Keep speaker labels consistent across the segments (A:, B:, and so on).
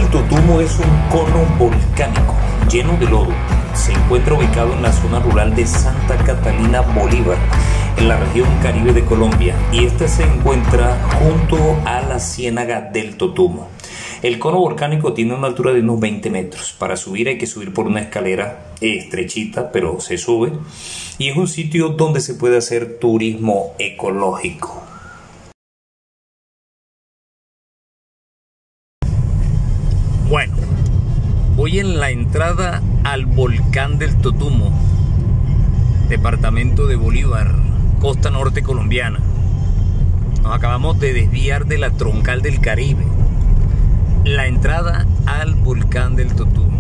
A: Totumo es un cono volcánico lleno de lodo. Se encuentra ubicado en la zona rural de Santa Catalina, Bolívar, en la región Caribe de Colombia, y este se encuentra junto a la Ciénaga del Totumo. El cono volcánico tiene una altura de unos 20 metros. Para subir hay que subir por una escalera estrechita, pero se sube, y es un sitio donde se puede hacer turismo ecológico. Bueno, voy en la entrada al volcán del Totumo, departamento de Bolívar, costa norte colombiana. Nos acabamos de desviar de la troncal del Caribe. La entrada al volcán del Totumo.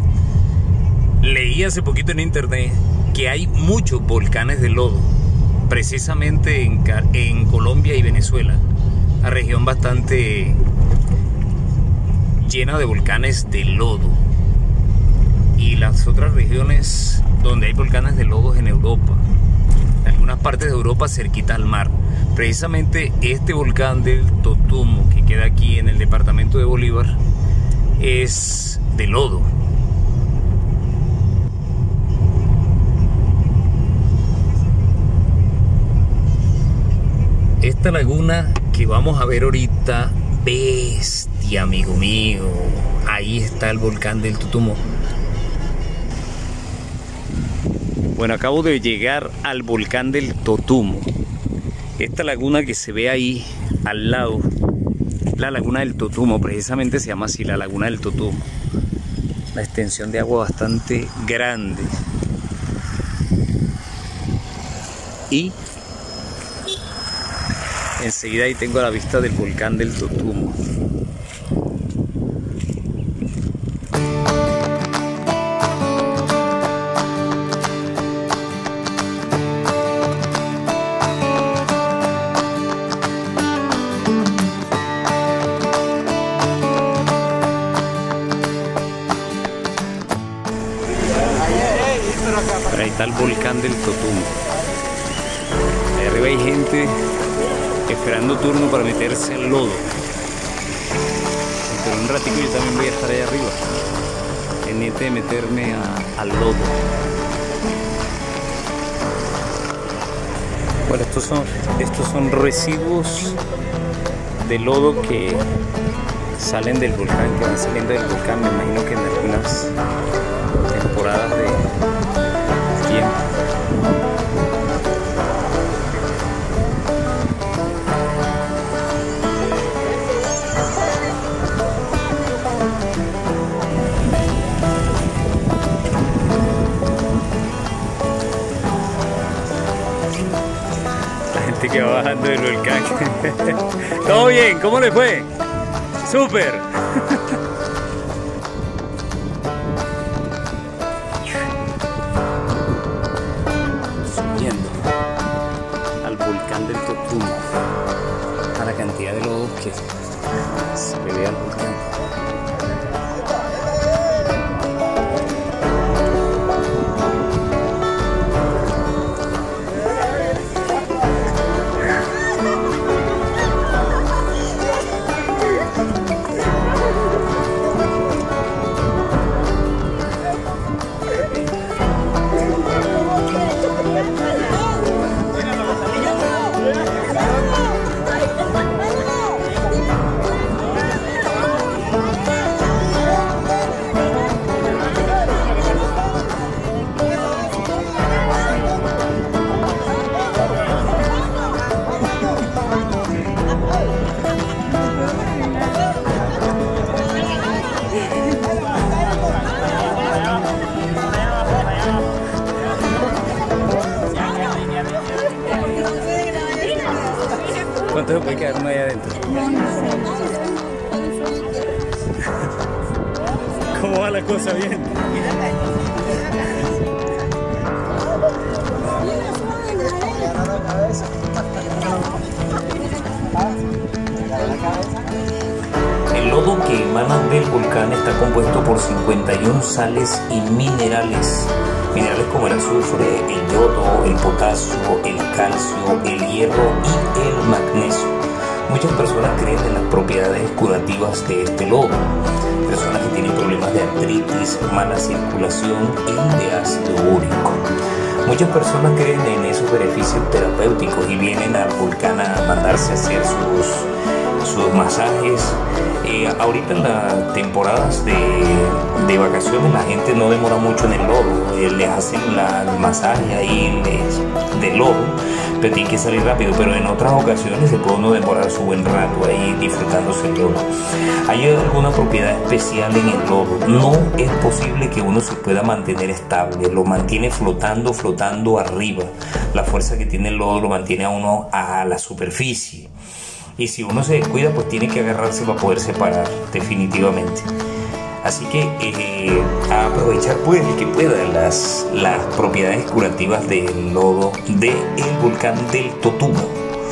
A: Leí hace poquito en internet que hay muchos volcanes de lodo, precisamente en Colombia y Venezuela, una región bastante llena de volcanes de lodo. Y las otras regiones donde hay volcanes de lodo en Europa, en algunas partes de Europa cerquita al mar. Precisamente este volcán del Totumo, que queda aquí en el departamento de Bolívar, es de lodo. Esta laguna que vamos a ver ahorita, bestia, amigo mío. Ahí está el volcán del Totumo. Bueno, acabo de llegar al volcán del Totumo. Esta laguna que se ve ahí al lado, la laguna del Totumo, precisamente se llama así, la laguna del Totumo. La extensión de agua bastante grande. Y enseguida ahí tengo a la vista del volcán del Totumo. Ahí está el volcán del Totumo. Ahí arriba hay gente esperando turno para meterse al lodo. Pero un ratito yo también voy a estar ahí arriba, pendiente de meterme al lodo. Bueno, estos son residuos de lodo que salen del volcán, que van saliendo del volcán, me imagino que en algunas temporadas de tiempo. La gente que va bajando del volcán. ¿Todo bien? ¿Cómo le fue? ¡Súper! Subiendo al volcán del Totumo, a la cantidad de lodo que se ve al volcán. ¿Cuánto se puede quedar uno ahí adentro? ¿Cómo va la cosa? Bien. El lodo que emana del volcán está compuesto por 51 sales y minerales. Minerales como el azufre, el yodo, el potasio, el calcio, el hierro y el magnesio. Muchas personas creen en las propiedades curativas de este lodo. Personas que tienen problemas de artritis, mala circulación y de ácido úrico. Muchas personas creen en esos beneficios terapéuticos y vienen al volcán a mandarse a hacer sus masajes. Ahorita en las temporadas de vacaciones la gente no demora mucho en el lodo, les hacen el masaje ahí del lodo, pero tiene que salir rápido. Pero en otras ocasiones se puede uno demorar su buen rato ahí disfrutándose el lodo. ¿Hay alguna propiedad especial en el lodo? No es posible que uno se pueda mantener estable, lo mantiene flotando arriba. La fuerza que tiene el lodo lo mantiene a uno a la superficie. Y si uno se descuida, pues tiene que agarrarse para poder separar, definitivamente. Así que a aprovechar pues el que pueda las propiedades curativas del lodo del volcán del Totumo.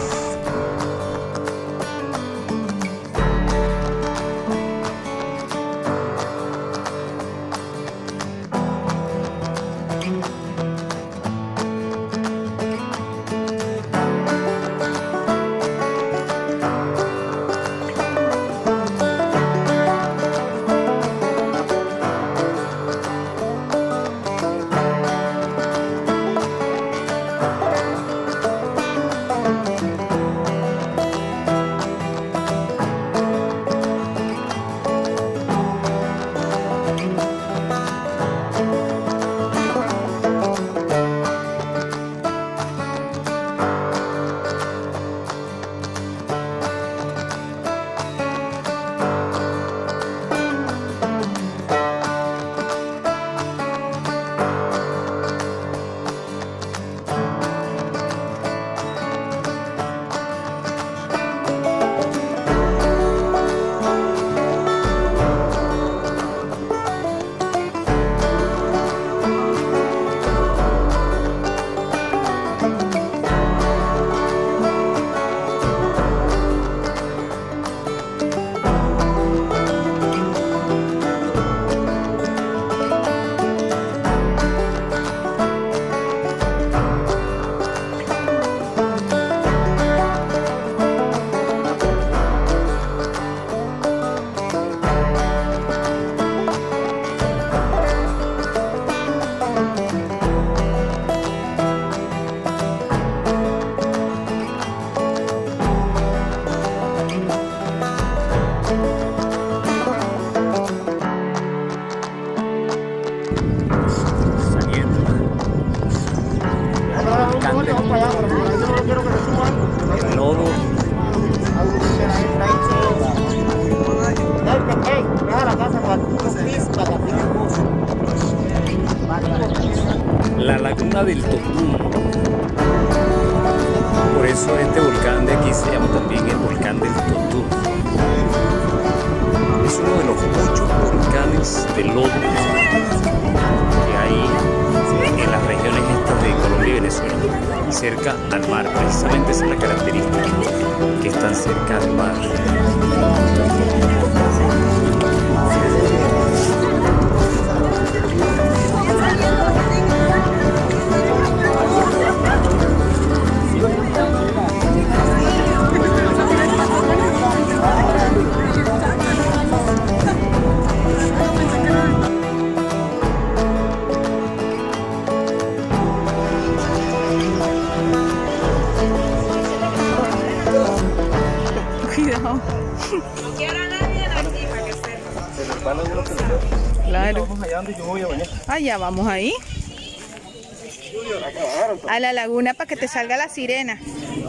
A: El lodo. La laguna del Totumo. Por eso este volcán de aquí se llama también el volcán del Totumo. Es uno de los muchos volcanes de lodo que hay en las regiones estas de Colombia y Venezuela, cerca al mar. Precisamente esa es la característica, que están cerca al mar.
B: Cuidado. No quiero a nadie aquí para que sepa. Claro. Vamos allá donde yo voy a bañar. Allá vamos ahí. A la laguna para que te salga la sirena.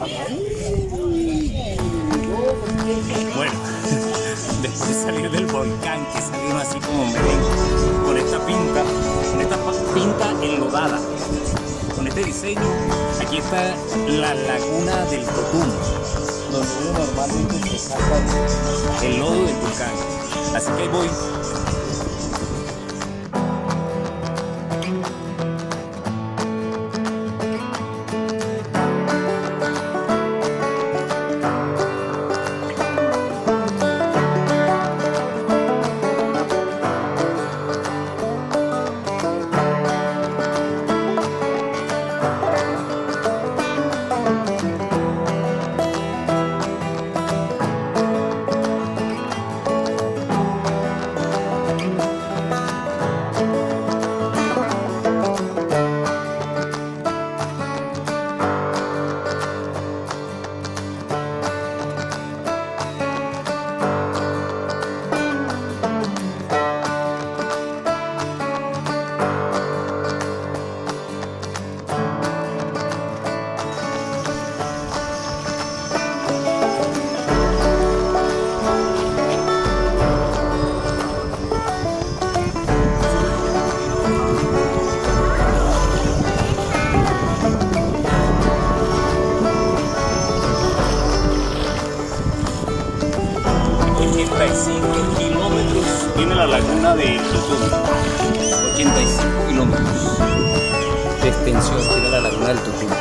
A: Bueno, después de salir del volcán, que salimos así como merengue, con esta pinta enlodada, con este diseño, aquí está la laguna del Totumo, donde normalmente se saca el lodo del volcán. Así que ahí voy. 85 kilómetros tiene la laguna de Tutum. 85 kilómetros de extensión tiene la laguna del Tutum.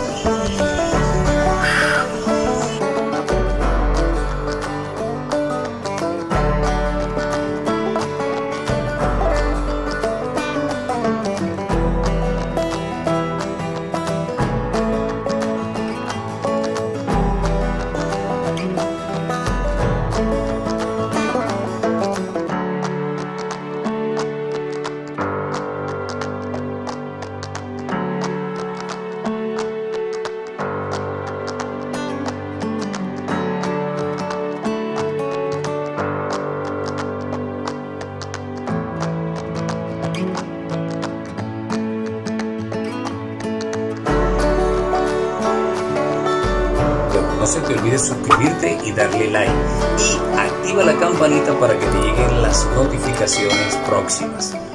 A: No se te olvide suscribirte y darle like y activa la campanita para que te lleguen las notificaciones próximas.